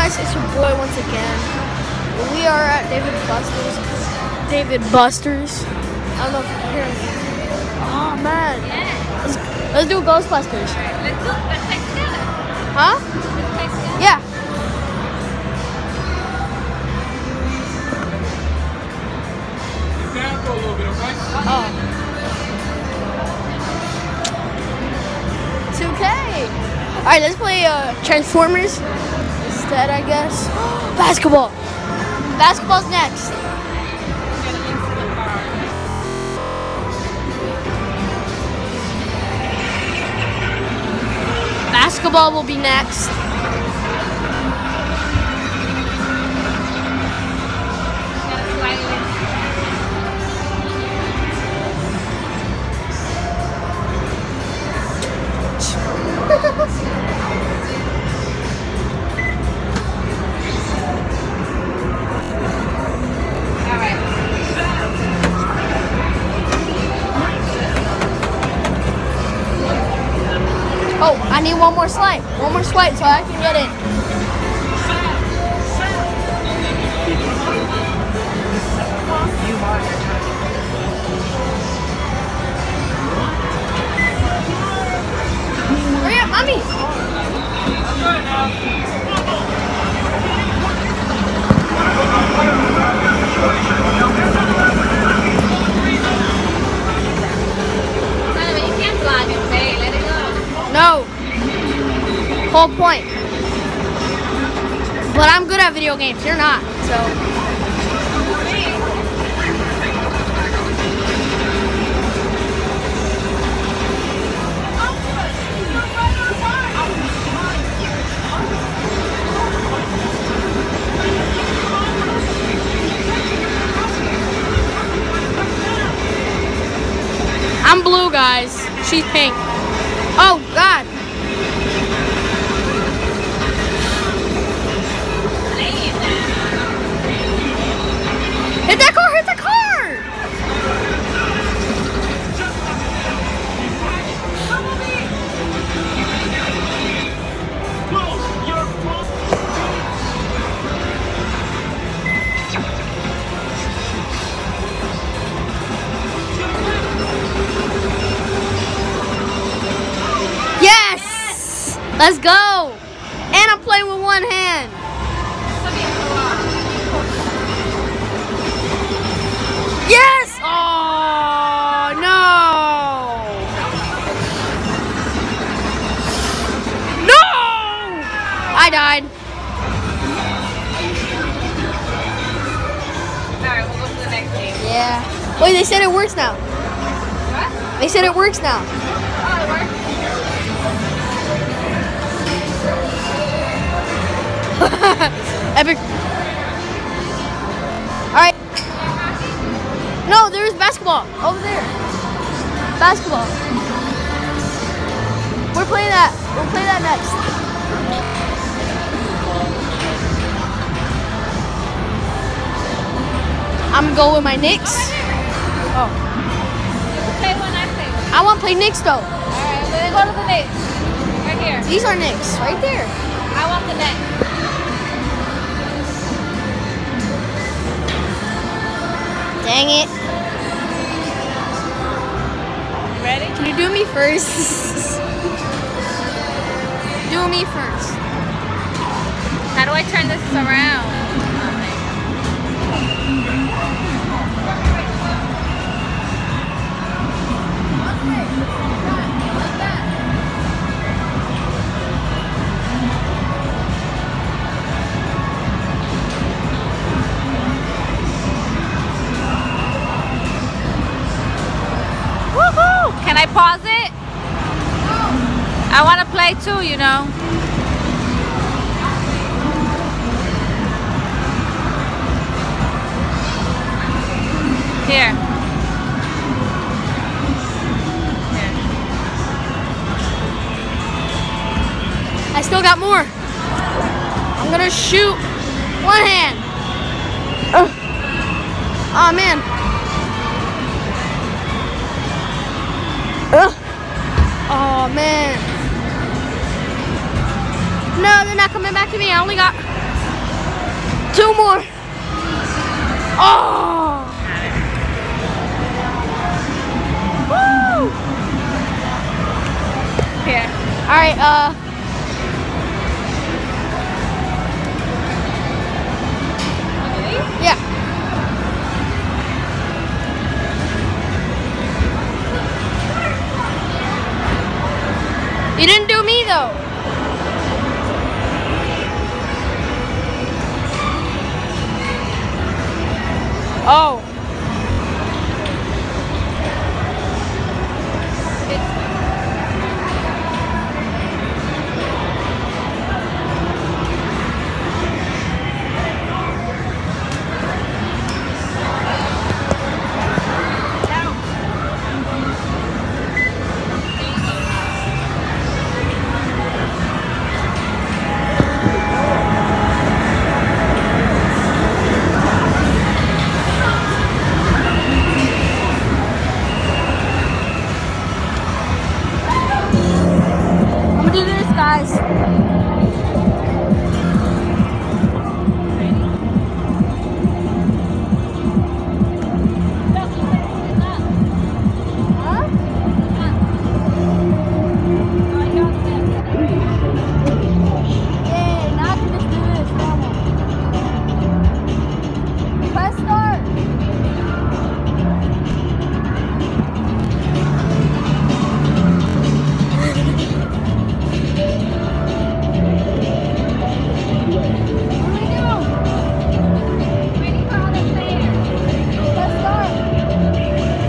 guys, it's your boy once again. We are at David Buster's. David Buster's. I don't know if you can hear me. Oh man. Let's do Ghostbusters. Let's play together. Huh? Let's play together. Yeah. Sit down for a little bit, okay? Oh. 2K. All right, let's play Transformers instead, I guess. Basketball. Basketball's next. Basketball will be next. Oh, I need one more swipe. One more swipe so I can get in. Hurry up, mommy. You can't vlog and play. Let it go. No. Whole point. But I'm good at video games. You're not. So. I'm blue, guys. She's pink. Oh, God. Hit that car! Hit the car! Yes! Let's go! And I'm playing with one hand. Yes! Oh, no! No! I died. Alright, we'll go to the next game. Yeah. Wait, they said it works now. What? They said it works now. Oh, it worked. Epic. Alright. No, there's basketball over there. Basketball. We're playing that. We'll play that next. I'm gonna go with my Knicks. Oh. Play one, I play one. I want to play Knicks though. Alright, we're gonna go to the Knicks. Right here. These are Knicks, right there. I want the Knicks. Dang it. Ready? Can you do me first? Do me first. How do I turn this around? Woohoo! Can I pause it? I want to play too, you know. Here. I still got more. I'm gonna shoot one hand. Oh man. Oh man. No, they're not coming back to me. I only got 2 more. Oh! Woo! Here. All right, yeah. You didn't do me though. Oh. I'm gonna do this, guys. Huh? Yeah, now I can just do this normal. Press start. Press start.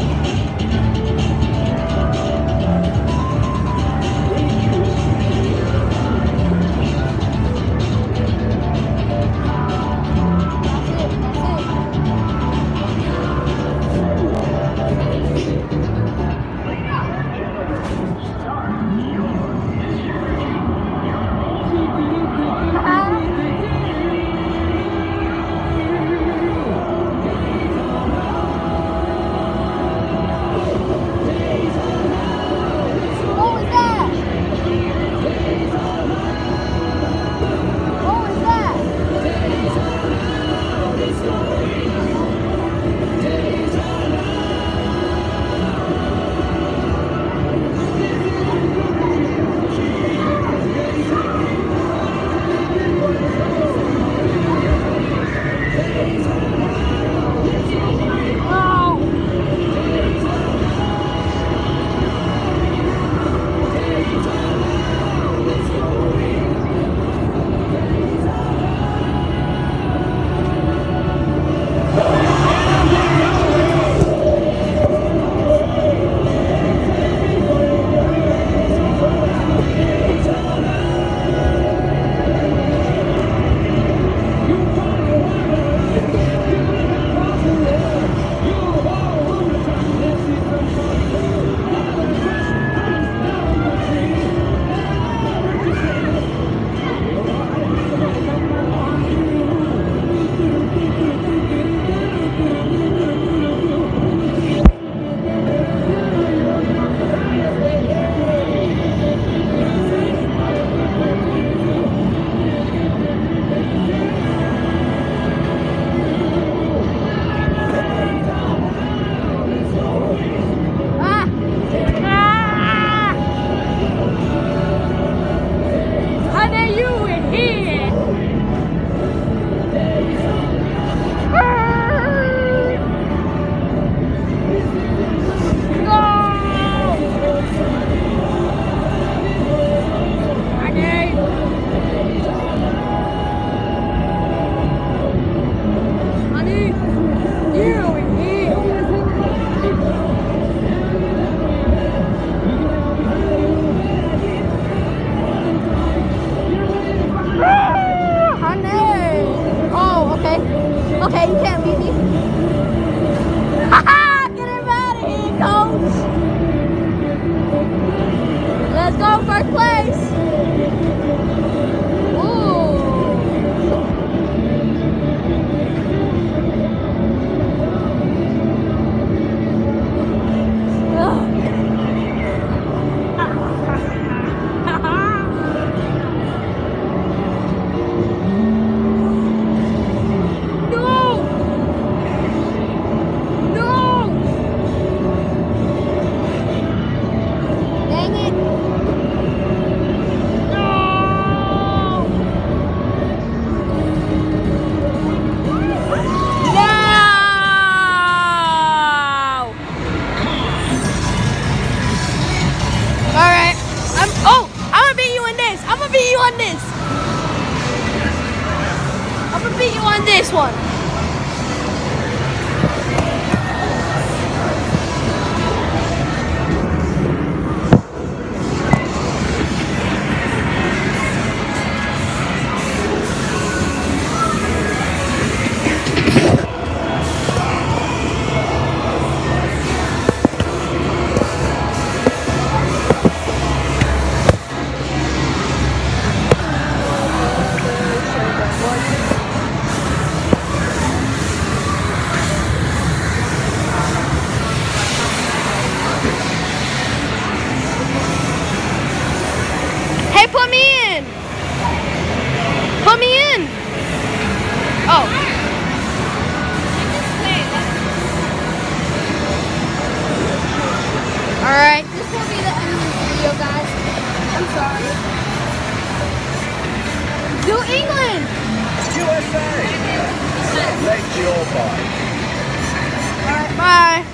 That's it. What was that? What was that? Okay, you can't beat me. Haha! Get him out of here, coach! Let's go, first place! I'm gonna beat you on this one. Hey, put me in. Put me in. Oh. All right. This will be the end of the video, guys. I'm sorry. Do England. USA! Select your bike. All right. Bye.